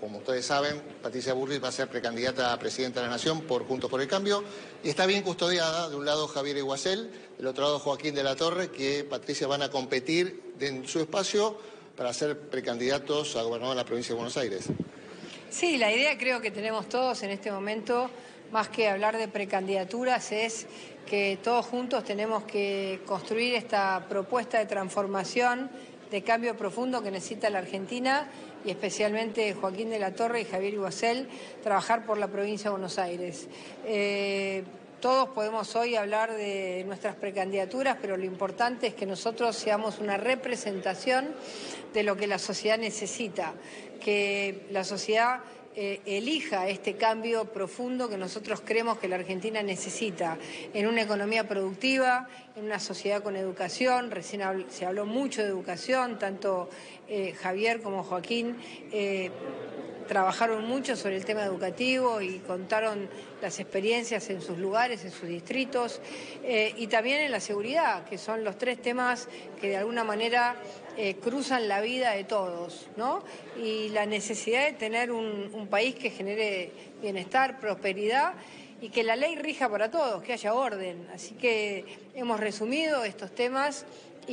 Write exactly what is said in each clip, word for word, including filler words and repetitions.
como ustedes saben, Patricia Bullrich va a ser precandidata a presidenta de la Nación por Juntos por el Cambio y está bien custodiada. De un lado Javier Iguazel, del otro lado Joaquín de la Torre, que Patricia van a competir en su espacio para ser precandidatos a gobernador de la provincia de Buenos Aires. Sí, la idea creo que tenemos todos en este momento, más que hablar de precandidaturas, es que todos juntos tenemos que construir esta propuesta de transformación, de cambio profundo que necesita la Argentina y especialmente Joaquín de la Torre y Javier Iguazel, trabajar por la provincia de Buenos Aires. Eh, Todos podemos hoy hablar de nuestras precandidaturas, pero lo importante es que nosotros seamos una representación de lo que la sociedad necesita, que la sociedad eh, elija este cambio profundo que nosotros creemos que la Argentina necesita, en una economía productiva, en una sociedad con educación. Recién habl- se habló mucho de educación, tanto eh, Javier como Joaquín eh, trabajaron mucho sobre el tema educativo y contaron las experiencias en sus lugares, en sus distritos, eh, y también en la seguridad, que son los tres temas que de alguna manera eh, cruzan la vida de todos, ¿no? Y la necesidad de tener un, un país que genere bienestar, prosperidad y que la ley rija para todos, que haya orden. Así que hemos resumido estos temas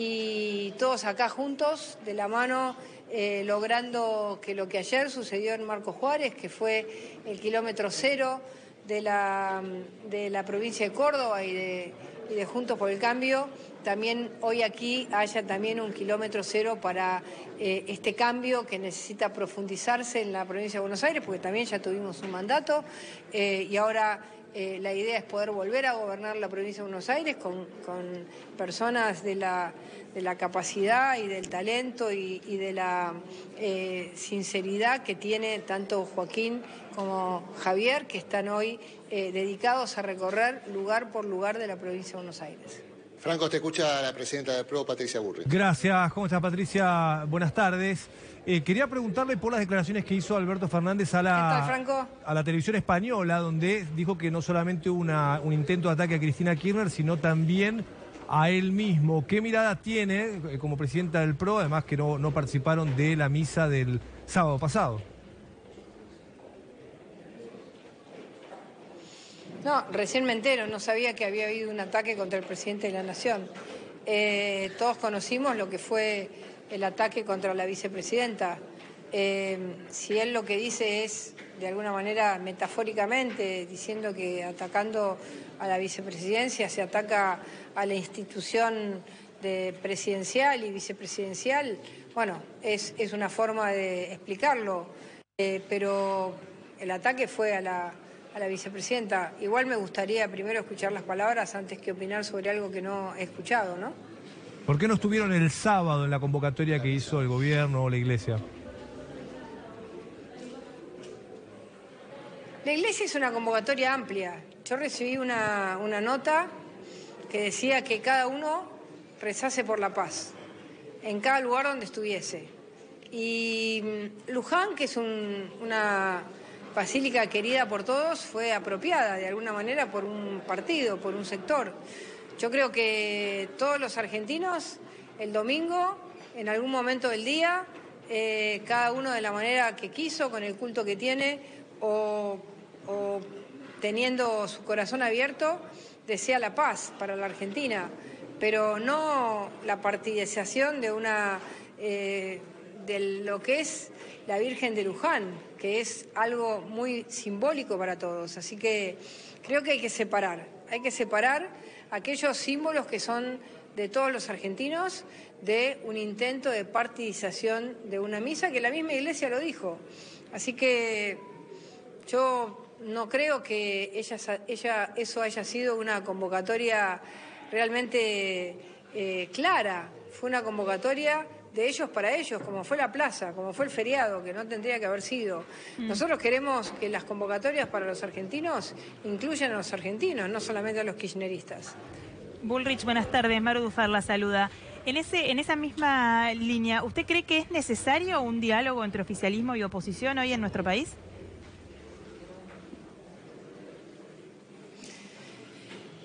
y todos acá juntos, de la mano, eh, logrando que lo que ayer sucedió en Marcos Juárez, que fue el kilómetro cero de la, de la provincia de Córdoba y de, y de Juntos por el Cambio, también hoy aquí haya también un kilómetro cero para eh, este cambio que necesita profundizarse en la provincia de Buenos Aires, porque también ya tuvimos un mandato eh, y ahora eh, la idea es poder volver a gobernar la provincia de Buenos Aires con, con personas de la, de la capacidad y del talento y, y de la eh, sinceridad que tiene tanto Joaquín como Javier, que están hoy eh, dedicados a recorrer lugar por lugar de la provincia de Buenos Aires. Franco, te escucha la presidenta del P R O, Patricia Bullrich. Gracias. ¿Cómo estás, Patricia? Buenas tardes. Eh, quería preguntarle por las declaraciones que hizo Alberto Fernández a la, ¿Qué tal, Franco? a la televisión española, donde dijo que no solamente hubo una, un intento de ataque a Cristina Kirchner, sino también a él mismo. ¿Qué mirada tiene eh, como presidenta del P R O, además que no, no participaron de la misa del sábado pasado? No, recién me entero, no sabía que había habido un ataque contra el presidente de la Nación. Eh, todos conocimos lo que fue el ataque contra la vicepresidenta. Eh, si él lo que dice es, de alguna manera, metafóricamente, diciendo que atacando a la vicepresidencia se ataca a la institución de presidencial y vicepresidencial, bueno, es, es una forma de explicarlo, eh, pero el ataque fue a la... a la vicepresidenta. Igual me gustaría primero escuchar las palabras antes que opinar sobre algo que no he escuchado, ¿no? ¿Por qué no estuvieron el sábado en la convocatoria que hizo el gobierno o la iglesia? La iglesia es una convocatoria amplia. Yo recibí una, una nota que decía que cada uno rezase por la paz, en cada lugar donde estuviese. Y Luján, que es un, una... basílica querida por todos, fue apropiada de alguna manera por un partido, por un sector. Yo creo que todos los argentinos, el domingo, en algún momento del día, eh, cada uno de la manera que quiso, con el culto que tiene, o, o teniendo su corazón abierto, desea la paz para la Argentina, pero no la partidización de una... Eh, de lo que es la Virgen de Luján, que es algo muy simbólico para todos. Así que creo que hay que separar, hay que separar aquellos símbolos que son de todos los argentinos de un intento de partidización de una misa, que la misma iglesia lo dijo. Así que yo no creo que ella, ella, eso haya sido una convocatoria realmente eh, clara. Fue una convocatoria de ellos para ellos, como fue la plaza, como fue el feriado, que no tendría que haber sido. Mm. Nosotros queremos que las convocatorias para los argentinos incluyan a los argentinos, no solamente a los kirchneristas. Bullrich, buenas tardes. Maru Dufar la saluda. En, ese, en esa misma línea, ¿usted cree que es necesario un diálogo entre oficialismo y oposición hoy en nuestro país?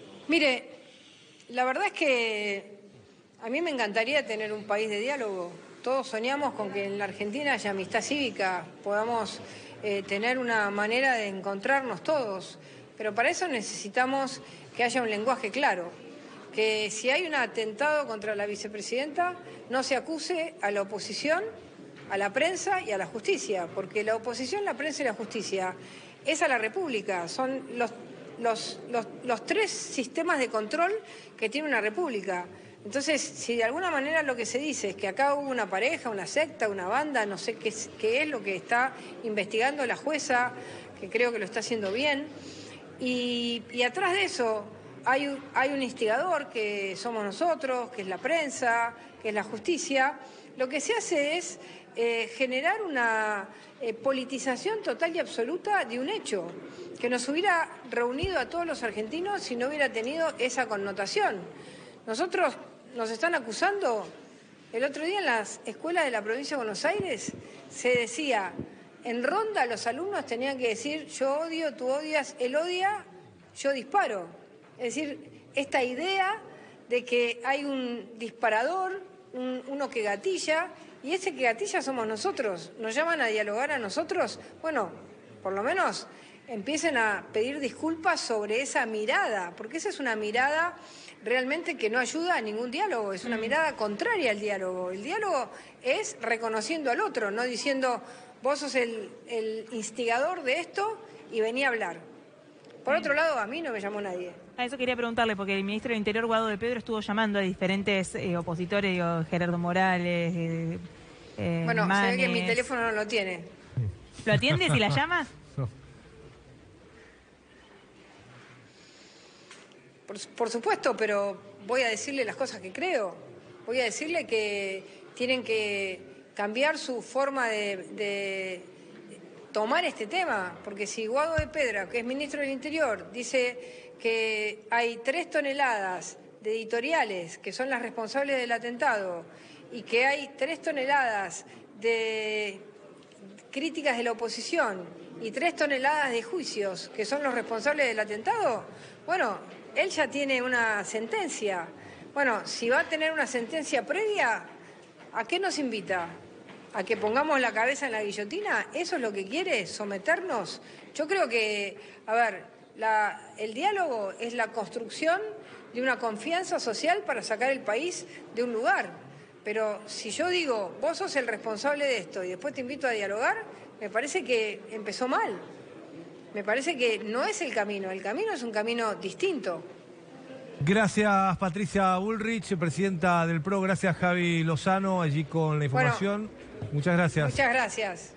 Mire, la verdad es que a mí me encantaría tener un país de diálogo, todos soñamos con que en la Argentina haya amistad cívica, podamos eh, tener una manera de encontrarnos todos, pero para eso necesitamos que haya un lenguaje claro, que si hay un atentado contra la vicepresidenta no se acuse a la oposición, a la prensa y a la justicia, porque la oposición, la prensa y la justicia es a la República, son los, los, los, los tres sistemas de control que tiene una república. Entonces, si de alguna manera lo que se dice es que acá hubo una pareja, una secta, una banda, no sé qué es, qué es lo que está investigando la jueza, que creo que lo está haciendo bien, y, y atrás de eso hay, hay un instigador que somos nosotros, que es la prensa, que es la justicia, lo que se hace es eh, generar una eh, politización total y absoluta de un hecho, que nos hubiera reunido a todos los argentinos si no hubiera tenido esa connotación. Nosotros nos están acusando, el otro día en las escuelas de la provincia de Buenos Aires se decía, en ronda los alumnos tenían que decir yo odio, tú odias, él odia, yo disparo. Es decir, esta idea de que hay un disparador, un, uno que gatilla, y ese que gatilla somos nosotros. Nos llaman a dialogar a nosotros, bueno, por lo menos empiecen a pedir disculpas sobre esa mirada, porque esa es una mirada realmente que no ayuda a ningún diálogo, es una mirada contraria al diálogo. El diálogo es reconociendo al otro, no diciendo vos sos el, el instigador de esto y vení a hablar. Por otro lado, a mí no me llamó nadie. A eso quería preguntarle, porque el ministro del Interior, Guado de Pedro, estuvo llamando a diferentes eh, opositores, digo, Gerardo Morales, eh, eh, Bueno, Manes. se ve que mi teléfono no lo tiene. ¿Lo atiendes y la llamas? Por, por supuesto, pero voy a decirle las cosas que creo. Voy a decirle que tienen que cambiar su forma de, de tomar este tema, porque si Guado de Pedro, que es ministro del Interior, dice que hay tres toneladas de editoriales que son las responsables del atentado y que hay tres toneladas de críticas de la oposición y tres toneladas de juicios que son los responsables del atentado, bueno, él ya tiene una sentencia. Bueno, si va a tener una sentencia previa, ¿a qué nos invita? ¿A que pongamos la cabeza en la guillotina? ¿Eso es lo que quiere? ¿Someternos? Yo creo que, a ver, la, el diálogo es la construcción de una confianza social para sacar el país de un lugar. Pero si yo digo, vos sos el responsable de esto y después te invito a dialogar, me parece que empezó mal. Me parece que no es el camino, el camino es un camino distinto. Gracias Patricia Bullrich, presidenta del P R O, gracias Javi Lozano, allí con la información. Bueno, muchas gracias. Muchas gracias.